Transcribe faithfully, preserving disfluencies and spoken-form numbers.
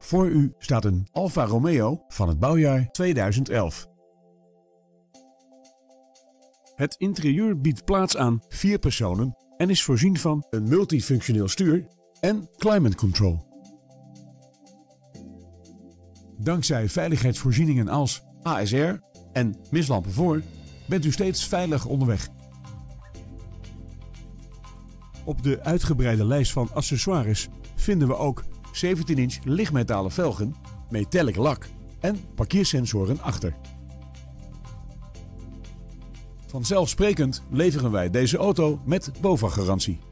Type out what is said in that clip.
Voor u staat een Alfa Romeo van het bouwjaar tweeduizend elf. Het interieur biedt plaats aan vier personen en is voorzien van een multifunctioneel stuur en climate control. Dankzij veiligheidsvoorzieningen als A S R en mislampen voor bent u steeds veilig onderweg. Op de uitgebreide lijst van accessoires vinden we ook zeventien inch lichtmetalen velgen, metallic lak en parkeersensoren achter. Vanzelfsprekend leveren wij deze auto met BOVAG-garantie.